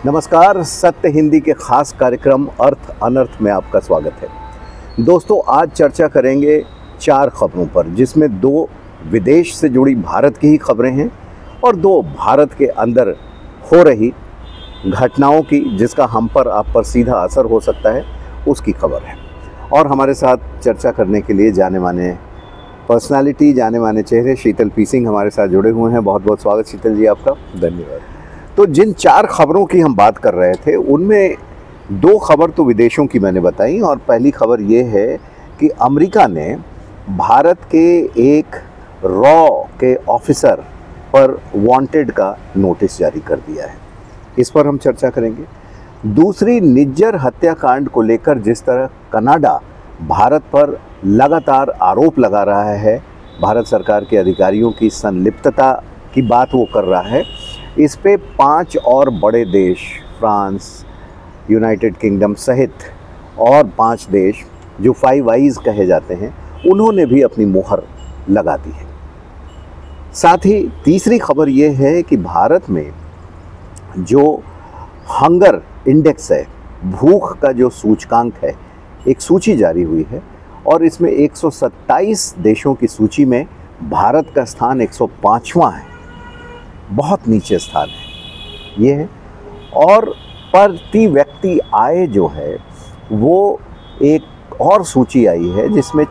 नमस्कार। सत्य हिंदी के खास कार्यक्रम अर्थ अनर्थ में आपका स्वागत है। दोस्तों, आज चर्चा करेंगे 4 खबरों पर, जिसमें 2 विदेश से जुड़ी भारत की ही खबरें हैं और 2 भारत के अंदर हो रही घटनाओं की, जिसका हम पर आप पर सीधा असर हो सकता है, उसकी खबर है। और हमारे साथ चर्चा करने के लिए जाने माने पर्सनालिटी, जाने माने चेहरे शीतल पी सिंह हमारे साथ जुड़े हुए हैं। बहुत बहुत स्वागत शीतल जी आपका। धन्यवाद। तो जिन 4 खबरों की हम बात कर रहे थे, उनमें 2 खबर तो विदेशों की मैंने बताई, और पहली खबर ये है कि अमेरिका ने भारत के एक रॉ के ऑफिसर पर वांटेड का नोटिस जारी कर दिया है। इस पर हम चर्चा करेंगे। दूसरी, निज्जर हत्याकांड को लेकर जिस तरह कनाडा भारत पर लगातार आरोप लगा रहा है, भारत सरकार के अधिकारियों की संलिप्तता की बात वो कर रहा है, इस पे 5 और बड़े देश, फ्रांस, यूनाइटेड किंगडम सहित और 5 देश जो 5 आइज़ कहे जाते हैं, उन्होंने भी अपनी मुहर लगा दी है। साथ ही तीसरी खबर ये है कि भारत में जो हंगर इंडेक्स है, भूख का जो सूचकांक है, एक सूची जारी हुई है और इसमें 127 देशों की सूची में भारत का स्थान 105वां है। बहुत नीचे स्थान है ये है। और प्रति व्यक्ति आय जो है वो एक और सूची आई है, जिसमें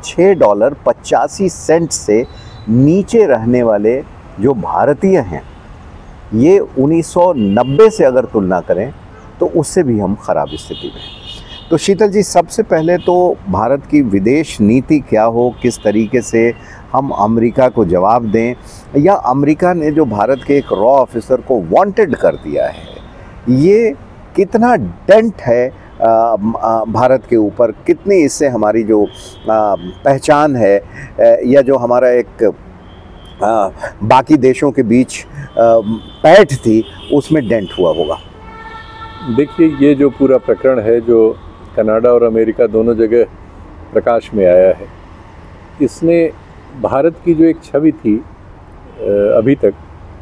$6.85 से नीचे रहने वाले जो भारतीय हैं, ये 1990 से अगर तुलना करें तो उससे भी हम ख़राब स्थिति में हैं। तो शीतल जी, सबसे पहले तो भारत की विदेश नीति क्या हो, किस तरीके से हम अमेरिका को जवाब दें, या अमेरिका ने जो भारत के एक रॉ ऑफिसर को वांटेड कर दिया है, ये कितना डेंट है भारत के ऊपर, कितनी इससे हमारी जो पहचान है या जो हमारा एक बाकी देशों के बीच पैठ थी, उसमें डेंट हुआ होगा। देखिए, ये जो पूरा प्रकरण है जो कनाडा और अमेरिका दोनों जगह प्रकाश में आया है, इसने भारत की जो एक छवि थी अभी तक,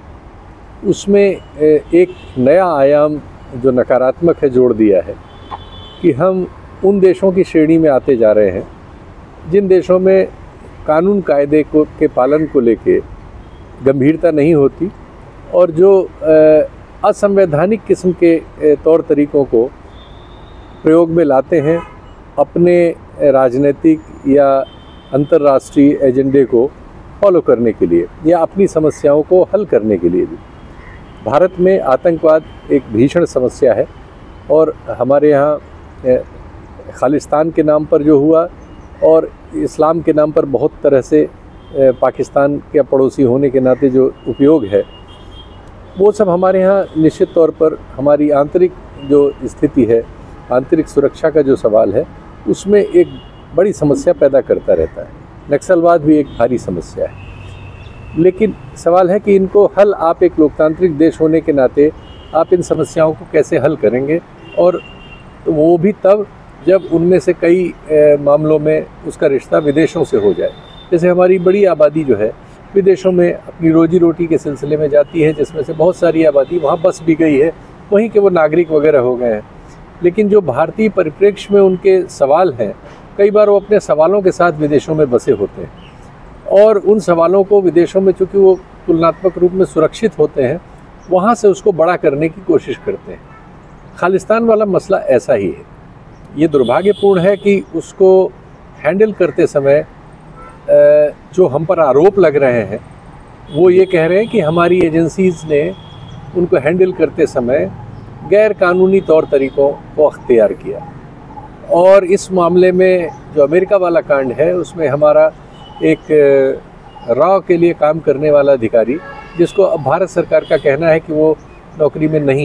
उसमें एक नया आयाम जो नकारात्मक है जोड़ दिया है कि हम उन देशों की श्रेणी में आते जा रहे हैं जिन देशों में कानून कायदे के पालन को लेके गंभीरता नहीं होती और जो असंवैधानिक किस्म के तौर तरीक़ों को प्रयोग में लाते हैं अपने राजनीतिक या अंतर्राष्ट्रीय एजेंडे को फॉलो करने के लिए या अपनी समस्याओं को हल करने के लिए भी। भारत में आतंकवाद एक भीषण समस्या है और हमारे यहाँ खालिस्तान के नाम पर जो हुआ और इस्लाम के नाम पर बहुत तरह से पाकिस्तान के पड़ोसी होने के नाते जो उपयोग है, वो सब हमारे यहाँ निश्चित तौर पर हमारी आंतरिक जो स्थिति है, आंतरिक सुरक्षा का जो सवाल है, उसमें एक बड़ी समस्या पैदा करता रहता है। नक्सलवाद भी एक भारी समस्या है, लेकिन सवाल है कि इनको हल आप एक लोकतांत्रिक देश होने के नाते आप इन समस्याओं को कैसे हल करेंगे, और तो वो भी तब जब उनमें से कई मामलों में उसका रिश्ता विदेशों से हो जाए। जैसे हमारी बड़ी आबादी जो है विदेशों में अपनी रोजी रोटी के सिलसिले में जाती है, जिसमें से बहुत सारी आबादी वहाँ बस भी गई है, वहीं के वो नागरिक वगैरह हो गए हैं। लेकिन जो भारतीय परिप्रेक्ष्य में उनके सवाल हैं, कई बार वो अपने सवालों के साथ विदेशों में बसे होते हैं और उन सवालों को विदेशों में चूँकि वो तुलनात्मक रूप में सुरक्षित होते हैं, वहाँ से उसको बड़ा करने की कोशिश करते हैं। खालिस्तान वाला मसला ऐसा ही है। ये दुर्भाग्यपूर्ण है कि उसको हैंडल करते समय जो हम पर आरोप लग रहे हैं, वो ये कह रहे हैं कि हमारी एजेंसीज़ ने उनको हैंडल करते समय गैर कानूनी तौर तरीक़ों को अख्तियार किया। और इस मामले में जो अमेरिका वाला कांड है, उसमें हमारा एक रॉ के लिए काम करने वाला अधिकारी, जिसको अब भारत सरकार का कहना है कि वो नौकरी में नहीं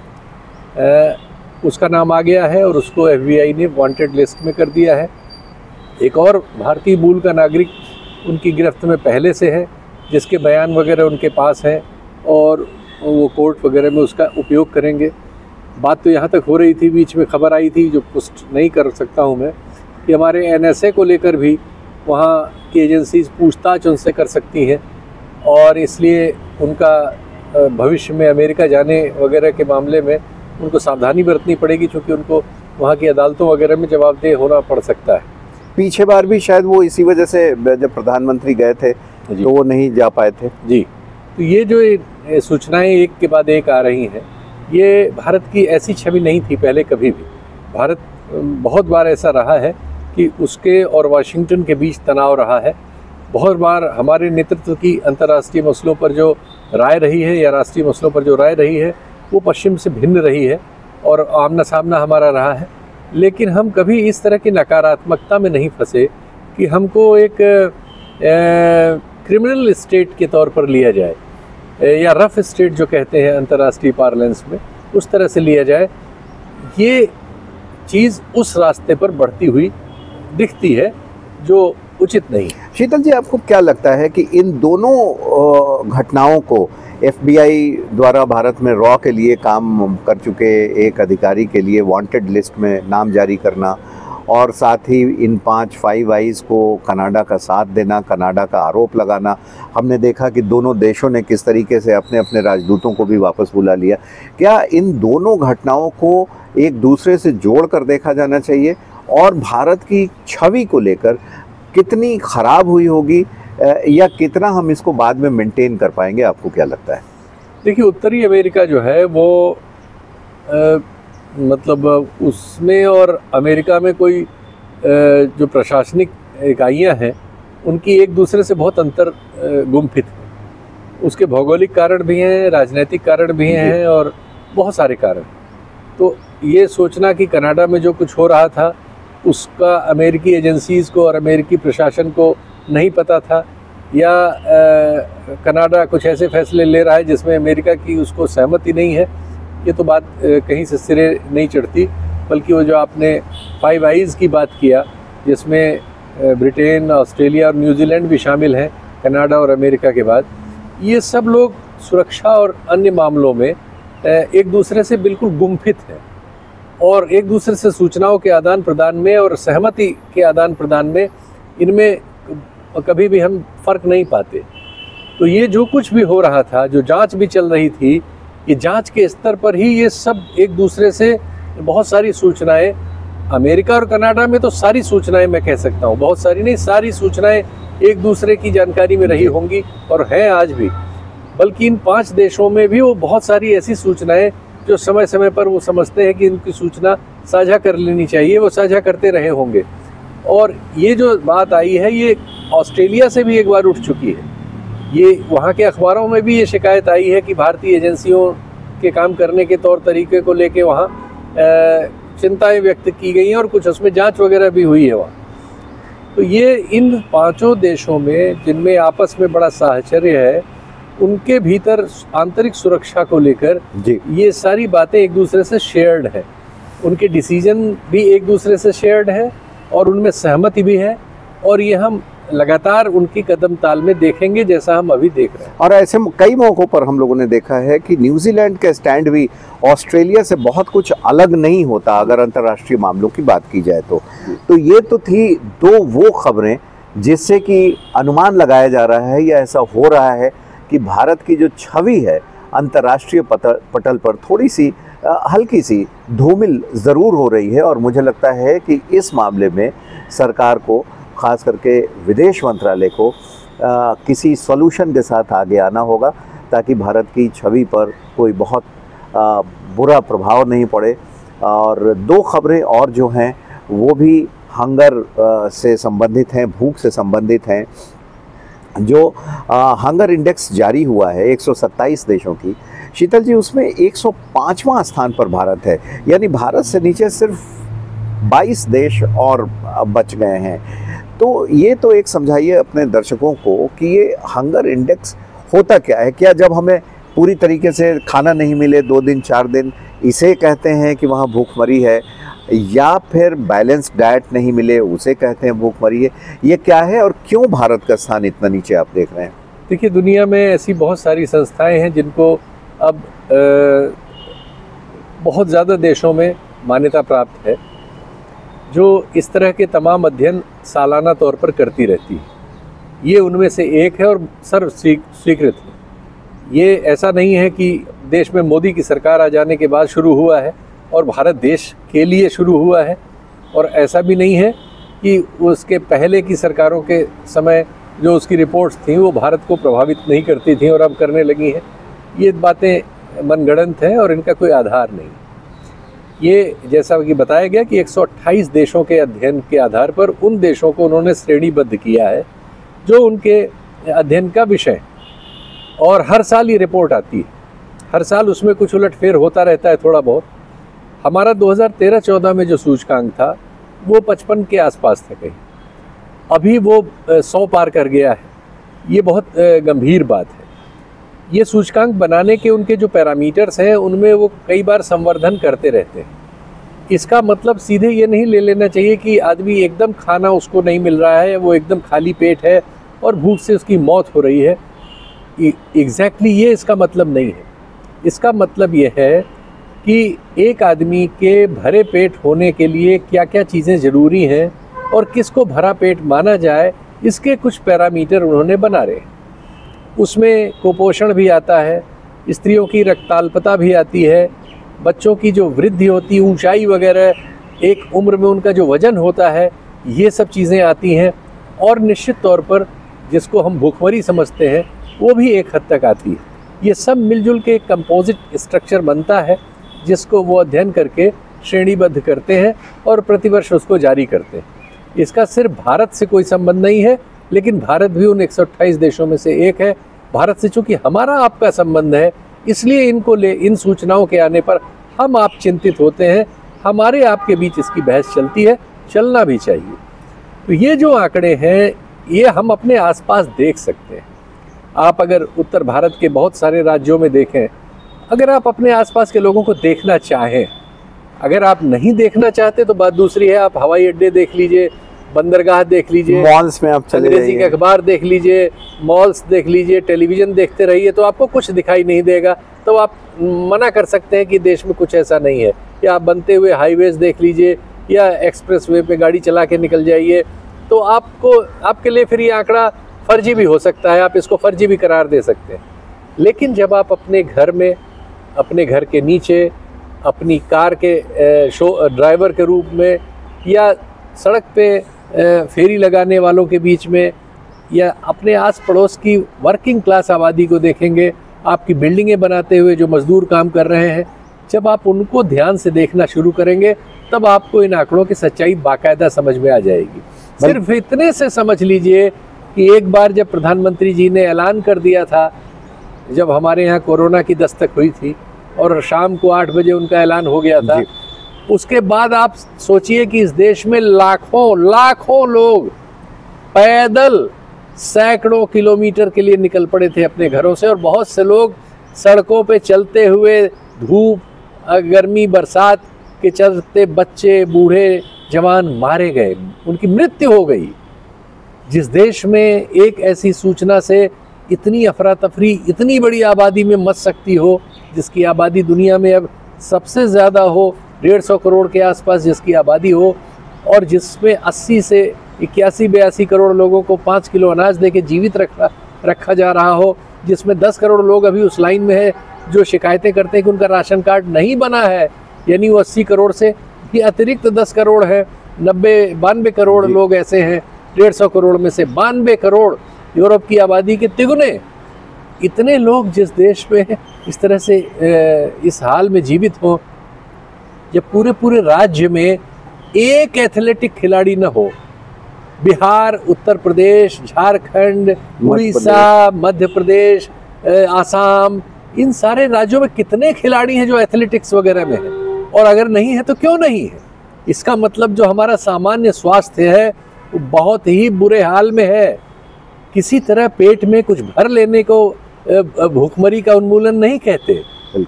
है, उसका नाम आ गया है और उसको FBI ने वांटेड लिस्ट में कर दिया है। एक और भारतीय मूल का नागरिक उनकी गिरफ्त में पहले से है, जिसके बयान वगैरह उनके पास हैं और वो कोर्ट वगैरह में उसका उपयोग करेंगे। बात तो यहाँ तक हो रही थी, बीच में खबर आई थी जो पुष्ट नहीं कर सकता हूँ मैं, कि हमारे NSA को लेकर भी वहाँ की एजेंसीज पूछताछ उनसे कर सकती हैं और इसलिए उनका भविष्य में अमेरिका जाने वगैरह के मामले में उनको सावधानी बरतनी पड़ेगी, क्योंकि उनको वहाँ की अदालतों वगैरह में जवाबदेह होना पड़ सकता है। पीछे बार भी शायद वो इसी वजह से जब प्रधानमंत्री गए थे तो वो नहीं जा पाए थे। जी, तो ये जो सूचनाएं एक के बाद एक आ रही हैं, ये भारत की ऐसी छवि नहीं थी पहले कभी भी। भारत बहुत बार ऐसा रहा है कि उसके और वाशिंगटन के बीच तनाव रहा है। बहुत बार हमारे नेतृत्व की अंतर्राष्ट्रीय मसलों पर जो राय रही है या राष्ट्रीय मसलों पर जो राय रही है वो पश्चिम से भिन्न रही है और आमना सामना हमारा रहा है। लेकिन हम कभी इस तरह की नकारात्मकता में नहीं फंसे कि हमको एक क्रिमिनल स्टेट के तौर पर लिया जाए या रफ स्टेट जो कहते हैं अंतर्राष्ट्रीय पार्लेंस में, उस तरह से लिया जाए। ये चीज़ उस रास्ते पर बढ़ती हुई दिखती है जो उचित नहीं। शीतल जी, आपको क्या लगता है कि इन दोनों घटनाओं को FBI द्वारा भारत में रॉ के लिए काम कर चुके एक अधिकारी के लिए वांटेड लिस्ट में नाम जारी करना और साथ ही इन 5 आईज को कनाडा का साथ देना, कनाडा का आरोप लगाना, हमने देखा कि दोनों देशों ने किस तरीके से अपने अपने राजदूतों को भी वापस बुला लिया। क्या इन दोनों घटनाओं को एक दूसरे से जोड़ कर देखा जाना चाहिए और भारत की छवि को लेकर कितनी खराब हुई होगी या कितना हम इसको बाद में मेंटेन कर पाएंगे, आपको क्या लगता है? देखिए, उत्तरी अमेरिका जो है वो मतलब उसमें और अमेरिका में कोई जो प्रशासनिक इकाइयां हैं उनकी एक दूसरे से बहुत अंतर गुम्फित है। उसके भौगोलिक कारण भी हैं, राजनीतिक कारण भी हैं और बहुत सारे कारण। तो ये सोचना कि कनाडा में जो कुछ हो रहा था उसका अमेरिकी एजेंसीज़ को और अमेरिकी प्रशासन को नहीं पता था या कनाडा कुछ ऐसे फैसले ले रहा है जिसमें अमेरिका की उसको सहमति नहीं है, ये तो बात कहीं से सिरे नहीं चढ़ती। बल्कि वो जो आपने 5 आईज की बात किया जिसमें ब्रिटेन, ऑस्ट्रेलिया और न्यूजीलैंड भी शामिल हैं कनाडा और अमेरिका के बाद, ये सब लोग सुरक्षा और अन्य मामलों में एक दूसरे से बिल्कुल गुम्फित हैं और एक दूसरे से सूचनाओं के आदान प्रदान में और सहमति के आदान प्रदान में इनमें कभी भी हम फ़र्क नहीं पाते। तो ये जो कुछ भी हो रहा था, जो जांच भी चल रही थी, ये जांच के स्तर पर ही ये सब एक दूसरे से बहुत सारी सूचनाएं, अमेरिका और कनाडा में तो सारी सूचनाएं मैं कह सकता हूँ, बहुत सारी नहीं, सारी सूचनाएं एक दूसरे की जानकारी में रही होंगी और हैं आज भी। बल्कि इन 5 देशों में भी वो बहुत सारी ऐसी सूचनाएं जो समय समय पर वो समझते हैं कि इनकी सूचना साझा कर लेनी चाहिए, वो साझा करते रहे होंगे। और ये जो बात आई है ये ऑस्ट्रेलिया से भी एक बार उठ चुकी है। ये वहाँ के अखबारों में भी ये शिकायत आई है कि भारतीय एजेंसियों के काम करने के तौर तरीके को लेके वहाँ चिंताएं व्यक्त की गई हैं और कुछ उसमें जांच वगैरह भी हुई है वहाँ। तो ये इन 5 देशों में जिनमें आपस में बड़ा साहचर्य है, उनके भीतर आंतरिक सुरक्षा को लेकर ये सारी बातें एक दूसरे से शेयर्ड है। उनके डिसीजन भी एक दूसरे से शेयर्ड है और उनमें सहमति भी है और ये हम लगातार उनकी कदम ताल में देखेंगे जैसा हम अभी देख रहे हैं। और ऐसे कई मौक़ों पर हम लोगों ने देखा है कि न्यूजीलैंड का स्टैंड भी ऑस्ट्रेलिया से बहुत कुछ अलग नहीं होता अगर अंतर्राष्ट्रीय मामलों की बात की जाए तो ये तो थी 2 वो खबरें जिससे कि अनुमान लगाया जा रहा है या ऐसा हो रहा है कि भारत की जो छवि है अंतर्राष्ट्रीय पटल पर थोड़ी सी हल्की सी धूमिल ज़रूर हो रही है। और मुझे लगता है कि इस मामले में सरकार को, ख़ास करके विदेश मंत्रालय को किसी सॉल्यूशन के साथ आगे आना होगा ताकि भारत की छवि पर कोई बहुत बुरा प्रभाव नहीं पड़े। और 2 खबरें और जो हैं वो भी हंगर से संबंधित हैं, भूख से संबंधित हैं। जो हंगर इंडेक्स जारी हुआ है 127 देशों की, शीतल जी, उसमें 105वां स्थान पर भारत है, यानी भारत से नीचे सिर्फ 22 देश और बच गए हैं। तो ये तो एक समझाइए अपने दर्शकों को कि ये हंगर इंडेक्स होता क्या है? क्या जब हमें पूरी तरीके से खाना नहीं मिले 2 दिन 4 दिन, इसे कहते हैं कि वहाँ भूखमरी है, या फिर बैलेंस डाइट नहीं मिले उसे कहते हैं भूखमरी है? ये क्या है और क्यों भारत का स्थान इतना नीचे आप देख रहे हैं? देखिए, दुनिया में ऐसी बहुत सारी संस्थाएं हैं जिनको अब बहुत ज़्यादा देशों में मान्यता प्राप्त है, जो इस तरह के तमाम अध्ययन सालाना तौर पर करती रहती है। ये उनमें से एक है और सर्व स्वीकृत है। ये ऐसा नहीं है कि देश में मोदी की सरकार आ जाने के बाद शुरू हुआ है और भारत देश के लिए शुरू हुआ है, और ऐसा भी नहीं है कि उसके पहले की सरकारों के समय जो उसकी रिपोर्ट्स थी वो भारत को प्रभावित नहीं करती थी और अब करने लगी हैं। ये बातें मनगढ़ंत हैं और इनका कोई आधार नहीं। ये जैसा कि बताया गया कि 128 देशों के अध्ययन के आधार पर उन देशों को उन्होंने श्रेणीबद्ध किया है जो उनके अध्ययन का विषय, और हर साल ये रिपोर्ट आती है। हर साल उसमें कुछ उलटफेर होता रहता है थोड़ा बहुत। हमारा 2013-14 में जो सूचकांक था वो 55 के आसपास था कहीं, अभी वो 100 पार कर गया है। ये बहुत गंभीर बात है। ये सूचकांक बनाने के उनके जो पैरामीटर्स हैं उनमें वो कई बार संवर्धन करते रहते हैं। इसका मतलब सीधे ये नहीं ले लेना चाहिए कि आदमी एकदम खाना उसको नहीं मिल रहा है, वो एकदम खाली पेट है और भूख से उसकी मौत हो रही है। एग्जैक्टली ये इसका मतलब नहीं है। इसका मतलब ये है कि एक आदमी के भरे पेट होने के लिए क्या क्या चीज़ें ज़रूरी हैं और किसको भरा पेट माना जाए, इसके कुछ पैरामीटर उन्होंने बना रहे हैं। उसमें कुपोषण भी आता है, स्त्रियों की रक्ताल्पता भी आती है, बच्चों की जो वृद्धि होती है, ऊंचाई वगैरह, एक उम्र में उनका जो वज़न होता है, ये सब चीज़ें आती हैं। और निश्चित तौर पर जिसको हम भूखमरी समझते हैं वो भी एक हद तक आती है। ये सब मिलजुल के एक कंपोजिट स्ट्रक्चर बनता है जिसको वो अध्ययन करके श्रेणीबद्ध करते हैं और प्रतिवर्ष उसको जारी करते हैं। इसका सिर्फ भारत से कोई संबंध नहीं है, लेकिन भारत भी उन 128 देशों में से एक है। भारत से चूँकि हमारा आपका संबंध है, इसलिए इन सूचनाओं के आने पर हम आप चिंतित होते हैं। हमारे आपके बीच इसकी बहस चलती है, चलना भी चाहिए। तो ये जो आंकड़े हैं ये हम अपने आसपास देख सकते हैं। आप अगर उत्तर भारत के बहुत सारे राज्यों में देखें, अगर आप अपने आसपास के लोगों को देखना चाहें, अगर आप नहीं देखना चाहते तो बात दूसरी है। आप हवाई अड्डे देख लीजिए, बंदरगाह देख लीजिए, मॉल्स में आप चले अंग्रेजी के अखबार देख लीजिए, मॉल्स देख लीजिए, टेलीविज़न देखते रहिए, तो आपको कुछ दिखाई नहीं देगा। तो आप मना कर सकते हैं कि देश में कुछ ऐसा नहीं है। या आप बनते हुए हाईवेज देख लीजिए या एक्सप्रेसवे पे गाड़ी चला के निकल जाइए, तो आपके लिए फिर ये आंकड़ा फर्जी भी हो सकता है, आप इसको फर्जी भी करार दे सकते हैं। लेकिन जब आप अपने घर में, अपने घर के नीचे, अपनी कार के ड्राइवर के रूप में, या सड़क पे फेरी लगाने वालों के बीच में, या अपने आस पड़ोस की वर्किंग क्लास आबादी को देखेंगे, आपकी बिल्डिंगें बनाते हुए जो मज़दूर काम कर रहे हैं, जब आप उनको ध्यान से देखना शुरू करेंगे तब आपको इन आंकड़ों की सच्चाई बाकायदा समझ में आ जाएगी। सिर्फ इतने से समझ लीजिए कि एक बार जब प्रधानमंत्री जी ने ऐलान कर दिया था, जब हमारे यहाँ कोरोना की दस्तक हुई थी और शाम को 8 बजे उनका ऐलान हो गया था, उसके बाद आप सोचिए कि इस देश में लाखों लोग पैदल सैकड़ों किलोमीटर के लिए निकल पड़े थे अपने घरों से, और बहुत से लोग सड़कों पे चलते हुए, धूप, गर्मी, बरसात के चलते बच्चे, बूढ़े, जवान मारे गए, उनकी मृत्यु हो गई। जिस देश में एक ऐसी सूचना से इतनी अफरा तफरी इतनी बड़ी आबादी में मच सकती हो, जिसकी आबादी दुनिया में अब सबसे ज़्यादा हो, 150 करोड़ के आसपास जिसकी आबादी हो, और जिसमें 80 से 81-82 करोड़ लोगों को 5 किलो अनाज देके जीवित रखा जा रहा हो, जिसमें 10 करोड़ लोग अभी उस लाइन में है जो शिकायतें करते हैं कि उनका राशन कार्ड नहीं बना है, यानी वो 80 करोड़ से भी अतिरिक्त 10 करोड़ है, 92 करोड़ लोग ऐसे हैं, 150 करोड़ में से 92 करोड़ यूरोप की आबादी के तिगुने। इतने लोग जिस देश में इस तरह से इस हाल में जीवित हों, जब पूरे राज्य में एक एथलेटिक खिलाड़ी न हो, बिहार, उत्तर प्रदेश, झारखंड, उड़ीसा, मध्य प्रदेश, आसाम, इन सारे राज्यों में कितने खिलाड़ी हैं जो एथलेटिक्स वगैरह में हैं, और अगर नहीं है तो क्यों नहीं है? इसका मतलब जो हमारा सामान्य स्वास्थ्य है वो बहुत ही बुरे हाल में है। किसी तरह पेट में कुछ भर लेने को भूखमरी का उन्मूलन नहीं कहते।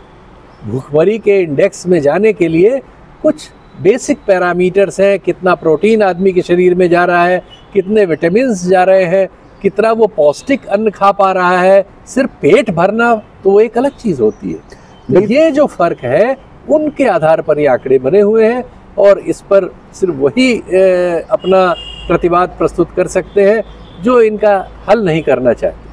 भूखमरी के इंडेक्स में जाने के लिए कुछ बेसिक पैरामीटर्स हैं, कितना प्रोटीन आदमी के शरीर में जा रहा है, कितने विटामिन जा रहे हैं, कितना वो पौष्टिक अन्न खा पा रहा है। सिर्फ पेट भरना तो वो एक अलग चीज़ होती है। ये जो फ़र्क है उनके आधार पर ये आंकड़े बने हुए हैं, और इस पर सिर्फ वही अपना प्रतिवाद प्रस्तुत कर सकते हैं जो इनका हल नहीं करना चाहते।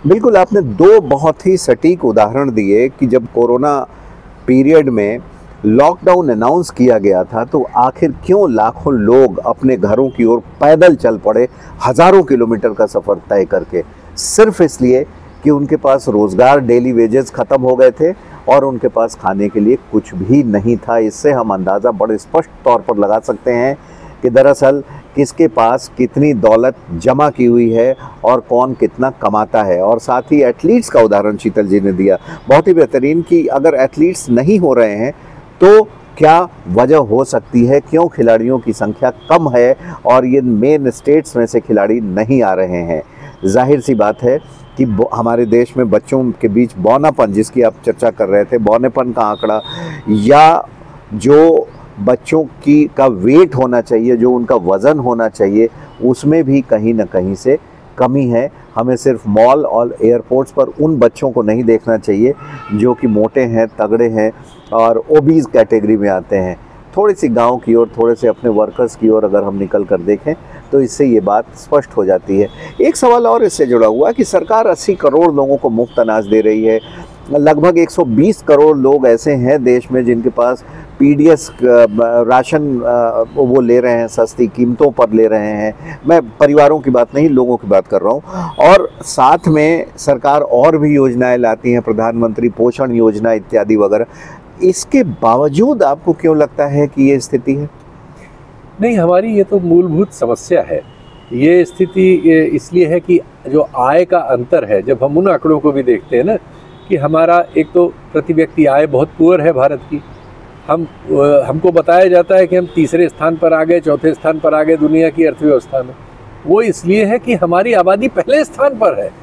बिल्कुल, आपने दो बहुत ही सटीक उदाहरण दिए कि जब कोरोना पीरियड में लॉकडाउन अनाउंस किया गया था तो आखिर क्यों लाखों लोग अपने घरों की ओर पैदल चल पड़े, हज़ारों किलोमीटर का सफ़र तय करके, सिर्फ इसलिए कि उनके पास रोज़गार, डेली वेजेस ख़त्म हो गए थे और उनके पास खाने के लिए कुछ भी नहीं था। इससे हम अंदाज़ा बड़े स्पष्ट तौर पर लगा सकते हैं कि दरअसल किसके पास कितनी दौलत जमा की हुई है और कौन कितना कमाता है। और साथ ही एथलीट्स का उदाहरण शीतल जी ने दिया, बहुत ही बेहतरीन, कि अगर एथलीट्स नहीं हो रहे हैं तो क्या वजह हो सकती है, क्यों खिलाड़ियों की संख्या कम है और ये मेन स्टेट्स में से खिलाड़ी नहीं आ रहे हैं। जाहिर सी बात है कि हमारे देश में बच्चों के बीच बौनापन, जिसकी आप चर्चा कर रहे थे, बौनेपन का आंकड़ा या जो बच्चों की का वेट होना चाहिए, जो उनका वज़न होना चाहिए, उसमें भी कहीं ना कहीं से कमी है। हमें सिर्फ मॉल और एयरपोर्ट्स पर उन बच्चों को नहीं देखना चाहिए जो कि मोटे हैं, तगड़े हैं और ओबीज कैटेगरी में आते हैं। थोड़ी सी गांव की ओर, थोड़े से अपने वर्कर्स की ओर अगर हम निकल कर देखें तो इससे ये बात स्पष्ट हो जाती है। एक सवाल और इससे जुड़ा हुआ कि सरकार 80 करोड़ लोगों को मुफ्त अनाज दे रही है। लगभग 120 करोड़ लोग ऐसे हैं देश में जिनके पास पीडीएस राशन वो ले रहे हैं, सस्ती कीमतों पर ले रहे हैं। मैं परिवारों की बात नहीं, लोगों की बात कर रहा हूँ। और साथ में सरकार और भी योजनाएं लाती हैं, प्रधानमंत्री पोषण योजना इत्यादि वगैरह। इसके बावजूद आपको क्यों लगता है कि ये स्थिति है? नहीं, हमारी ये तो मूलभूत समस्या है। ये स्थिति इसलिए है कि जो आय का अंतर है, जब हम उन आंकड़ों को भी देखते हैं ना, कि हमारा एक तो प्रति व्यक्ति आय बहुत पुअर है भारत की। हमको बताया जाता है कि हम तीसरे स्थान पर आ गए, चौथे स्थान पर आ गए दुनिया की अर्थव्यवस्था में। वो इसलिए है कि हमारी आबादी पहले स्थान पर है।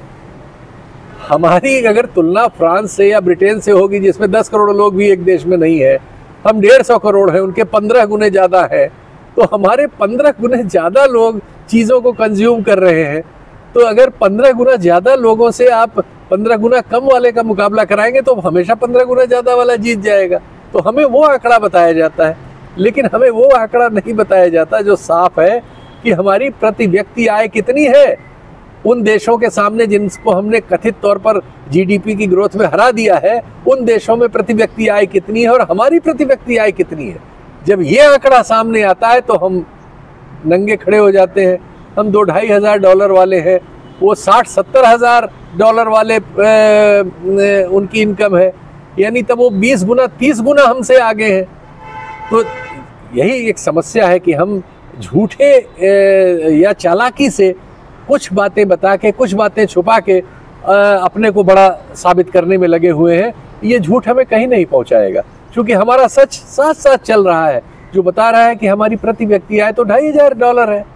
हमारी अगर तुलना फ्रांस से या ब्रिटेन से होगी, जिसमें 10 करोड़ लोग भी एक देश में नहीं है, हम 150 करोड़ हैं, उनके 15 गुने ज़्यादा है। तो हमारे 15 गुने ज़्यादा लोग चीज़ों को कंज्यूम कर रहे हैं। तो अगर 15 गुना ज़्यादा लोगों से आप 15 गुना कम वाले का मुकाबला कराएंगे तो हमेशा 15 गुना ज़्यादा वाला जीत जाएगा। तो हमें वो आंकड़ा बताया जाता है, लेकिन हमें वो आंकड़ा नहीं बताया जाता जो साफ है कि हमारी प्रति व्यक्ति आय कितनी है उन देशों के सामने जिनको हमने कथित तौर पर जीडीपी की ग्रोथ में हरा दिया है। उन देशों में प्रति व्यक्ति आय कितनी है और हमारी प्रति व्यक्ति आय कितनी है। जब ये आंकड़ा सामने आता है तो हम नंगे खड़े हो जाते हैं। हम $2-2.5 हज़ार डॉलर वाले हैं, वो $60-70 हज़ार डॉलर वाले उनकी इनकम है, यानी तब वो 20 गुना 30 गुना हमसे आगे हैं। तो यही एक समस्या है कि हम झूठे या चालाकी से कुछ बातें बता के, कुछ बातें छुपा के अपने को बड़ा साबित करने में लगे हुए हैं। ये झूठ हमें कहीं नहीं पहुंचाएगा, क्योंकि हमारा सच साथ साथ चल रहा है, जो बता रहा है कि हमारी प्रति व्यक्ति आय तो $2,500 है।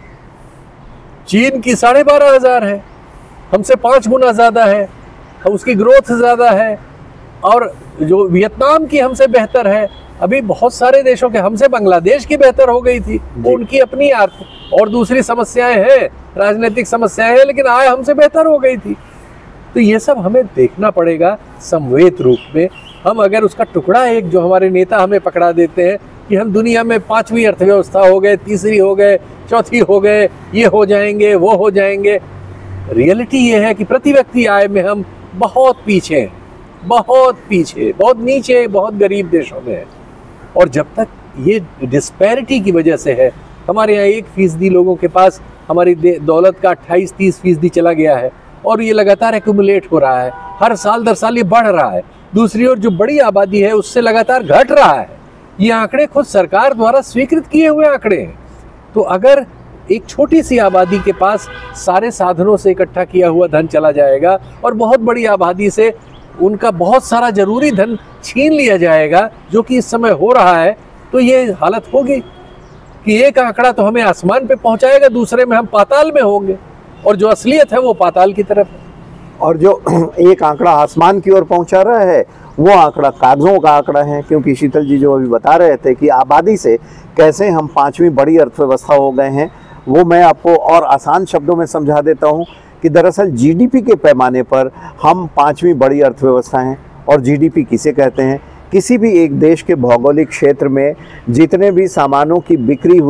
चीन की 12,500 है, हमसे 5 गुना ज़्यादा है, उसकी ग्रोथ ज़्यादा है। और जो वियतनाम की हमसे बेहतर है। अभी बहुत सारे देशों के, हमसे बांग्लादेश की बेहतर हो गई थी, उनकी अपनी और दूसरी समस्याएं हैं, राजनीतिक समस्याएं हैं, लेकिन आय हमसे बेहतर हो गई थी। तो ये सब हमें देखना पड़ेगा समवेत रूप में। हम अगर उसका टुकड़ा एक जो हमारे नेता हमें पकड़ा देते हैं कि हम दुनिया में 5वीं अर्थव्यवस्था हो गए, तीसरी हो गए, चौथी हो गए, ये हो जाएंगे, वो हो जाएंगे। रियलिटी ये है कि प्रति व्यक्ति आय में हम बहुत पीछे हैं, बहुत पीछे, बहुत नीचे, बहुत गरीब देशों में है। और जब तक ये डिस्पैरिटी की वजह से है, हमारे यहाँ 1% लोगों के पास हमारी दौलत का 28-30% चला गया है और ये लगातार एक्यूमुलेट हो रहा है, हर साल दर साल ये बढ़ रहा है। दूसरी ओर जो बड़ी आबादी है उससे लगातार घट रहा है। ये आंकड़े खुद सरकार द्वारा स्वीकृत किए हुए आंकड़े हैं। तो अगर एक छोटी सी आबादी के पास सारे साधनों से इकट्ठा किया हुआ धन चला जाएगा और बहुत बड़ी आबादी से उनका बहुत सारा जरूरी धन छीन लिया जाएगा, जो कि इस समय हो रहा है, तो ये हालत होगी कि एक आंकड़ा तो हमें आसमान पे पहुंचाएगा, दूसरे में हम पाताल में होंगे, और जो असलियत है वो पाताल की तरफ है। और जो एक आंकड़ा आसमान की ओर पहुंचा रहा है वो आंकड़ा कागजों का आंकड़ा है। क्योंकि शीतल जी जो अभी बता रहे थे कि आबादी से कैसे हम 5वीं बड़ी अर्थव्यवस्था हो गए हैं, वो मैं आपको और आसान शब्दों में समझा देता हूँ कि दरअसल जीडीपी के पैमाने पर हम 5वीं बड़ी अर्थव्यवस्था हैं। और जीडीपी किसे कहते हैं? किसी भी एक देश के भौगोलिक क्षेत्र में जितने भी सामानों की बिक्री हुई,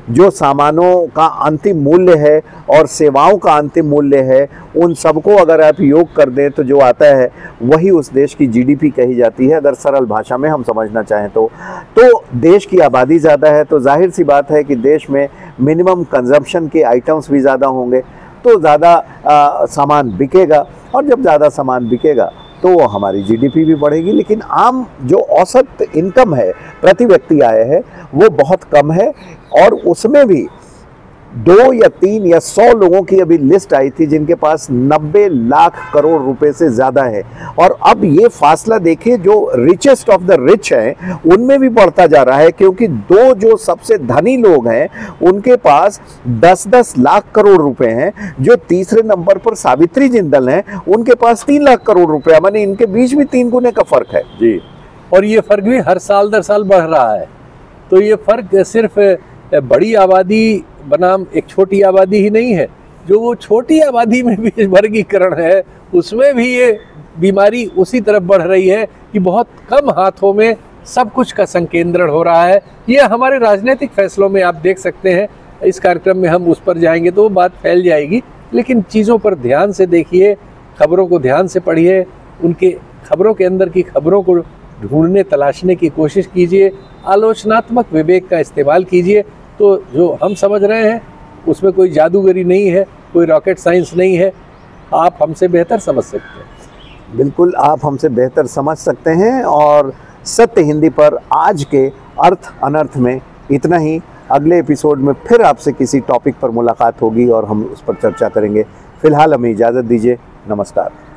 जो सामानों का अंतिम मूल्य है और सेवाओं का अंतिम मूल्य है, उन सबको अगर आप योग कर दें तो जो आता है वही उस देश की जीडीपी कही जाती है, अगर सरल भाषा में हम समझना चाहें तो। देश की आबादी ज़्यादा है तो जाहिर सी बात है कि देश में मिनिमम कंजम्पशन के आइटम्स भी ज़्यादा होंगे, तो ज़्यादा सामान बिकेगा, और जब ज़्यादा सामान बिकेगा तो हमारी जीडीपी भी बढ़ेगी। लेकिन आम जो औसत इनकम है, प्रति व्यक्ति आय है, वो बहुत कम है, और उसमें भी 2 या 3 या 100 लोगों की अभी लिस्ट आई थी जिनके पास 90 लाख करोड़ रुपए से ज़्यादा है। और अब ये फासला देखिए, जो रिचेस्ट ऑफ द रिच हैं उनमें भी बढ़ता जा रहा है, क्योंकि 2 जो सबसे धनी लोग हैं उनके पास 10-10 लाख करोड़ रुपए हैं। जो तीसरे नंबर पर सावित्री जिंदल हैं उनके पास 3 लाख करोड़ रुपया, माने इनके बीच भी 3 गुने का फर्क है जी। और ये फर्क भी हर साल दर साल बढ़ रहा है। तो ये फर्क सिर्फ बड़ी आबादी बनाम एक छोटी आबादी ही नहीं है, जो वो छोटी आबादी में भी वर्गीकरण है उसमें भी ये बीमारी उसी तरफ बढ़ रही है कि बहुत कम हाथों में सब कुछ का संकेंद्रण हो रहा है। ये हमारे राजनीतिक फैसलों में आप देख सकते हैं। इस कार्यक्रम में हम उस पर जाएंगे तो वो बात फैल जाएगी, लेकिन चीज़ों पर ध्यान से देखिए, खबरों को ध्यान से पढ़िए, उनके खबरों के अंदर की खबरों को ढूंढने तलाशने की कोशिश कीजिए, आलोचनात्मक विवेक का इस्तेमाल कीजिए। तो जो हम समझ रहे हैं उसमें कोई जादूगरी नहीं है, कोई रॉकेट साइंस नहीं है, आप हमसे बेहतर समझ सकते हैं। बिल्कुल, आप हमसे बेहतर समझ सकते हैं। और सत्य हिंदी पर आज के अर्थ अनर्थ में इतना ही। अगले एपिसोड में फिर आपसे किसी टॉपिक पर मुलाकात होगी और हम उस पर चर्चा करेंगे। फिलहाल हमें इजाज़त दीजिए। नमस्कार।